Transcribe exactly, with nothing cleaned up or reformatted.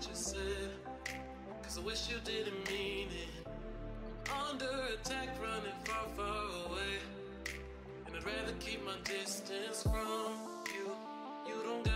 you said, cause I wish you didn't mean it. I'm under attack, running far, far away, and I'd rather keep my distance from you. You don't got